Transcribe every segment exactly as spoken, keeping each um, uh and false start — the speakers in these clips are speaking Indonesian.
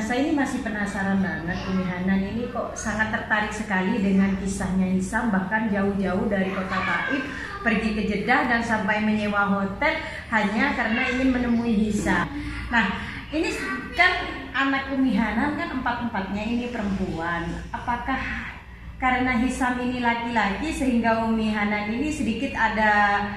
saya ini masih penasaran banget, Umi Hanan ini kok sangat tertarik sekali dengan kisahnya Hisam, bahkan jauh-jauh dari kota Taif pergi ke Jeddah dan sampai menyewa hotel hanya karena ingin menemui Hisam. Nah, ini kan anak Umi Hanan kan empat-empatnya ini perempuan. Apakah karena Hisam ini laki-laki sehingga Umi Hanan ini sedikit ada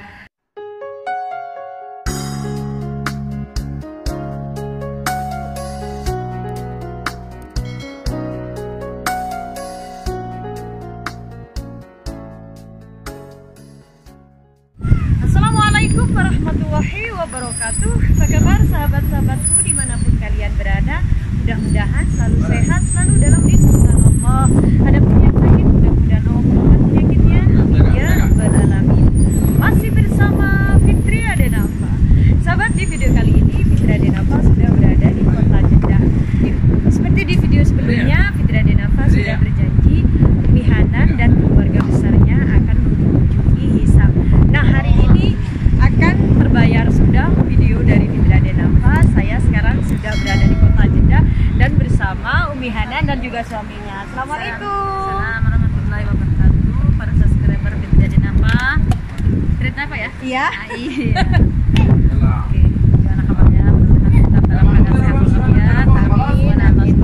Assalamualaikum warahmatullahi wabarakatuh. Apa kabar sahabat-sahabatku dimanapun kalian berada? Mudah-mudahan selalu sehat, selalu dalam lindungan Allah. Ada penyakit, mudah-mudahan Allah menyembuhkan penyakitnya. Amin ya rabbal alamin. Masih bersama Fitri Adenafa. Sahabat, di video kali ini Fitri Adenafa sudah berada di kota Jeddah. Seperti di video sebelumnya, Fitri Adenafa sudah berjanji Umi Hanan dan keluarga besarnya akan mengunjungi Hisam. Nah, hari ini akan terbayar sudah video dari Fitri Adenafa. Saya sekarang sudah berada di kota Jeddah dan bersama Umi Hanan dan juga suaminya. Assalamualaikum. Assalamualaikum warahmatullahi wabarakatuh. Para subscriber Fitri Adenafa. Fitri apa ya? Iya. Nah, iya. Oke, gimana kabarnya? Mudah-mudahan tetap dalam keadaan sehat walafiat. Amin. Amin.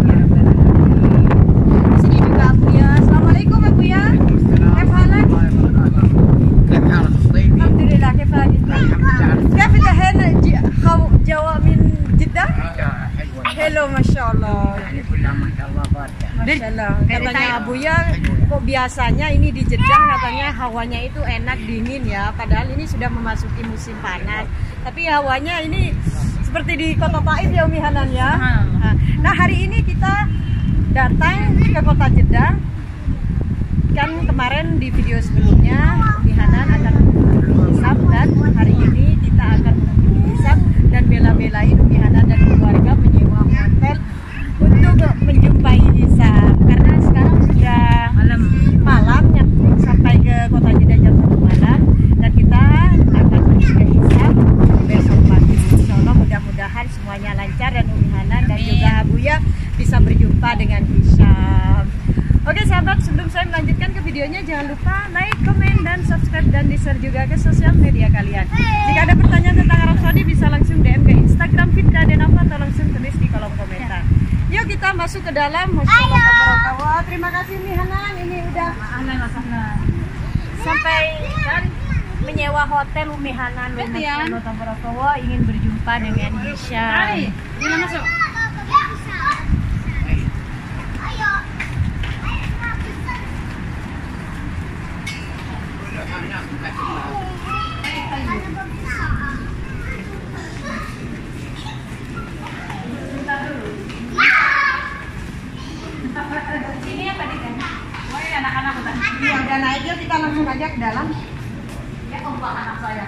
Di sini juga aku ya. Assalamualaikum Abu ya. Kif halak? Alhamdulillah, kif halak? كيف الحين جوا من جدة؟ Hello, Masya Allah. Masya Allah. Katanya Abuya, kok biasanya ini di Jeddah katanya hawanya itu enak dingin ya. Padahal ini sudah memasuki musim panas. Tapi hawanya ini seperti di kota Taif ya Umi Hanan ya. Nah, hari ini kita datang ke kota Jeddah. Kan kemarin di video sebelumnya Umi Hanan akan mengunjungi Hisam, dan hari ini kita akan mengunjungi Hisam dan bela-belain Umi Hanan dan keluarga menyewa hotel untuk menjumpai Hisam, karena sekarang sudah malam malamnya sampai ke kota Jeddah jam satu malam, dan kita akan pergi ke Hisam besok pagi. Insya Allah mudah-mudahan semuanya lancar dan Umi Hanan dan juga Abuya bisa berjumpa dengan Hisam. Oke sahabat, sebelum saya melanjutkan ke videonya, jangan lupa like, komen, dan subscribe, dan di-share juga ke sosial media kalian. Jika ada pertanyaan tentang Arab Saudi bisa langsung D M ke Instagram Fitri Adenafa atau langsung tulis di kolom komentar. Yuk kita masuk ke dalam. Masya terima kasih Umi Hanan, ini udah sampai kan menyewa hotel Umi Hanan. Ingin berjumpa dengan Hisam. Ini masuk. Ini apa nih kan? Oh iya, anak-anak udah. Iya, udah naik yuk kita langsung aja ke dalam. Ya Allah, anak saya.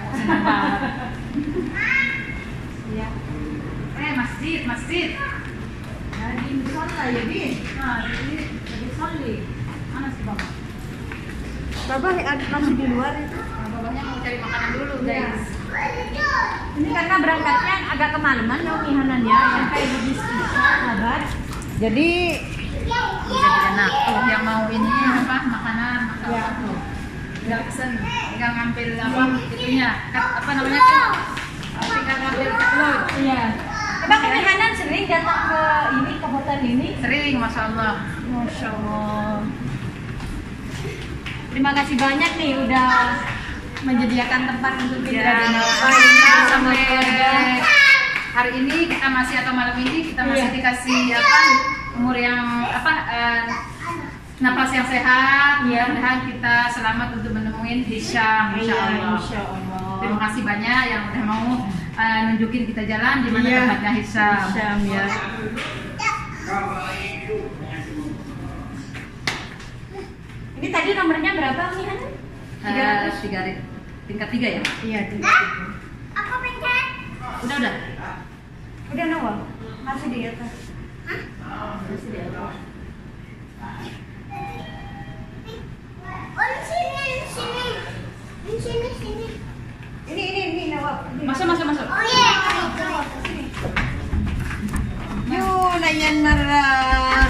Iya. Eh, masjid, masjid. Jadi musola ya, Bi. Nah, jadi jadi soli. Mana sih Bapak? Bapak masih di luar itu. Nah, Bapaknya mau cari makanan dulu, guys. Ini karena berangkatnya agak kemalaman ya Umi Hanan ya, sampai di sahabat. Jadi Jadi enak. Tuh yang mau ini apa? Makanan, makanan Ya. tuh. Tinggal pesen, tinggal ngambil apa? Itunya. Kat- apa namanya tuh? Tinggal ngambil katalog. iya. Bang Umi Hanan sering datang ke ini ke hotel ini. Sering, masya Allah. Masya Allah. Terima kasih banyak nih udah menyediakan tempat untuk Fitri Ya, Adenafa ya, sama sampai keluarga. hari ini kita masih atau malam ini kita masih Iya. dikasih apa umur yang apa eh, napas yang sehat. Iya. Mudah-mudahan kita selamat untuk menemuin Hisam, insya Iya, Allah. insya Allah. Terima kasih banyak yang udah mau eh, nunjukin kita jalan di mana Iya. tempatnya Hisam. Hisam ya. Ini tadi nomornya berapa Umi Hanan? Eh, tiga tingkat tiga ya? Iya, tingkat tiga. Udah udah. Udah Nawal? Masih di atas. Masih di atas. Ini ini ini Nawal. Masuk masuk masuk. Yun, mana yang merah?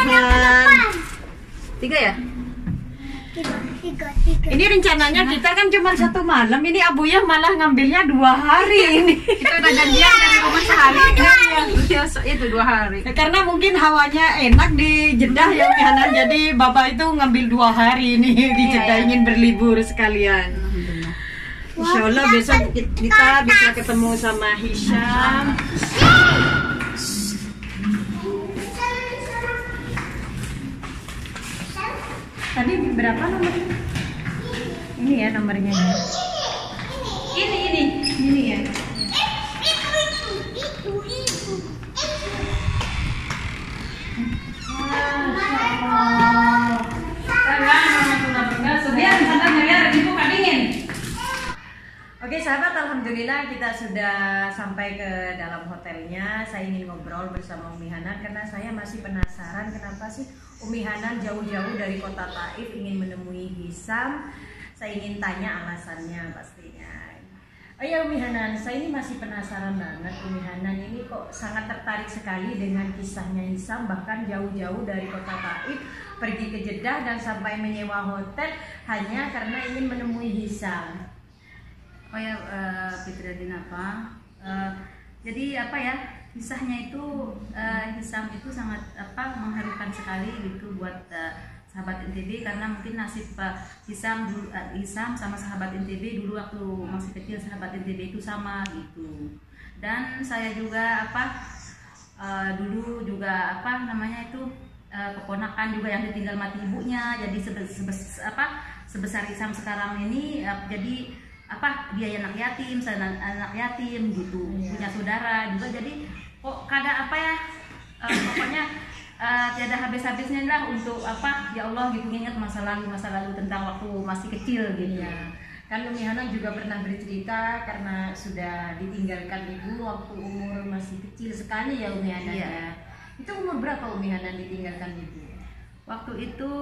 Tiga ya? Tiga, tiga, tiga. Ini rencananya kita kan cuma satu malam. Ini Abuya malah ngambilnya dua hari ini. Kita udah janjian dari rumah sehari kan ya. Itu dua hari. Karena mungkin hawanya enak di Jeddah ya Umi Hanan. Jadi Bapak itu ngambil dua hari ini di Jeddah, ingin berlibur sekalian. Insya Allah besok kita bisa ketemu sama Hisham. Tadi berapa nomornya? Ini ya nomornya. Ini ini. Ini ya. Itu, itu, itu, itu. Oke sahabat, alhamdulillah kita sudah sampai ke dalam hotelnya. Saya ingin ngobrol bersama Umi Hanan karena saya masih penasaran kenapa sih Umi Hanan jauh-jauh dari kota Taif ingin menemui Hisham. Saya ingin tanya alasannya pastinya. Oh ya Umi Hanan, saya ini masih penasaran banget. Umi Hanan ini kok sangat tertarik sekali dengan kisahnya Hisham, bahkan jauh-jauh dari kota Taif pergi ke Jeddah dan sampai menyewa hotel hanya karena ingin menemui Hisham. Oh ya, uh, Fitria Dinafa. Uh, jadi apa ya, kisahnya itu uh, Hisham itu sangat apa mengharukan sekali gitu buat uh, sahabat N T B, karena mungkin nasib Pak Hisham dulu, uh, Hisham sama sahabat N T B dulu waktu masih kecil, sahabat N T B itu sama gitu. Dan saya juga apa uh, dulu juga apa namanya itu uh, keponakan juga yang ditinggal mati ibunya, jadi sebes, sebes, apa sebesar Hisham sekarang ini uh, jadi apa dia anak yatim, saya anak yatim gitu, iya. Punya saudara juga, jadi kok kada apa ya uh, pokoknya uh, tiada habis-habisnya lah untuk apa ya Allah gitu, ingat masa lalu masa lalu tentang waktu masih kecil gitu. Iya. Kan Umi Hanan juga pernah bercerita karena sudah ditinggalkan ibu waktu umur masih kecil sekali ya Umi Hanan. Iya. Ya. Itu umur berapa Umi Hanan ditinggalkan ibu? Waktu itu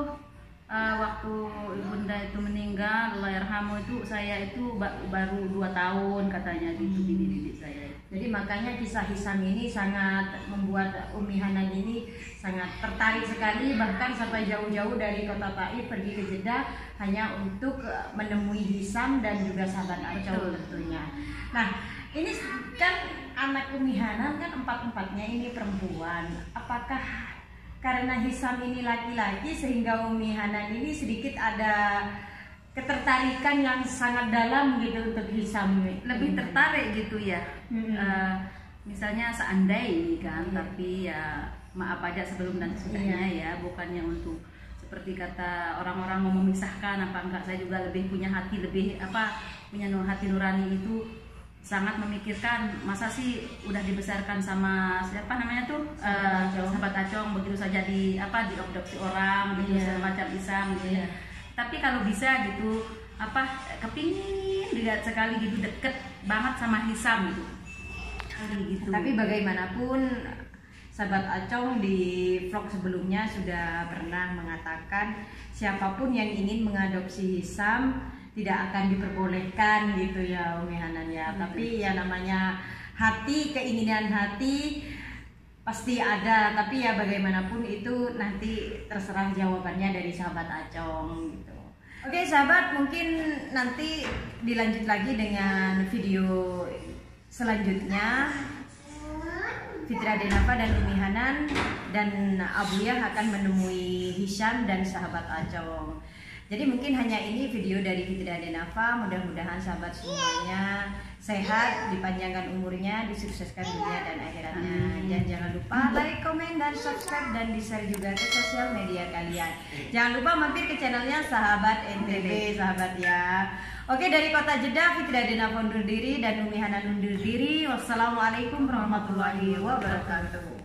Uh, waktu ibunda itu meninggal, Allah yarhamu, itu saya itu baru dua tahun katanya gitu, di didik saya. Jadi makanya kisah Hisham ini sangat membuat Umi Hanan ini sangat tertarik sekali, bahkan sampai jauh-jauh dari kota Taif pergi ke Jeddah hanya untuk menemui Hisham dan juga sahabat Acau tentunya. Nah ini kan anak Umi Hanan kan empat-empatnya ini perempuan. Apakah karena Hisham ini laki-laki sehingga Umi Hanan ini sedikit ada ketertarikan yang sangat dalam gitu untuk Hisham? Lebih tertarik gitu ya. Hmm. Uh, misalnya seandainya kan, hmm. tapi ya maaf aja sebelum dan sesudahnya ya, bukannya untuk seperti kata orang-orang mau memisahkan apa enggak. Saya juga lebih punya hati, lebih apa punya hati nurani itu sangat memikirkan, masa sih udah dibesarkan sama siapa namanya tuh uh, sahabat Acong begitu saja di apa diadopsi orang gitu, yeah. Semacam Hisham gitu ya. Tapi kalau bisa gitu apa kepingin dilihat sekali gitu, deket banget sama Hisham gitu. gitu. Tapi bagaimanapun sahabat Acong di vlog sebelumnya sudah pernah mengatakan siapapun yang ingin mengadopsi Hisham tidak akan diperbolehkan gitu ya Umi Hanan ya. Hmm. Tapi ya namanya hati, keinginan hati pasti ada, tapi ya bagaimanapun itu nanti terserah jawabannya dari sahabat Acong gitu. Oke sahabat, mungkin nanti dilanjut lagi dengan video selanjutnya. Fitria Dinafa dan Umi Hanan dan Abuya akan menemui Hisham dan sahabat Acong. Jadi mungkin hanya ini video dari Fitria Dinafa. Mudah-mudahan sahabat semuanya sehat, dipanjangkan umurnya, disukseskan dunia dan akhiratnya. Dan jangan lupa like, komen, dan subscribe, dan di-share juga ke sosial media kalian. Jangan lupa mampir ke channelnya Sahabat N T B, sahabat ya. Oke, dari kota Jeddah, Fitria Dinafa undur diri dan Umi Hanan undur diri. Wassalamualaikum warahmatullahi wabarakatuh.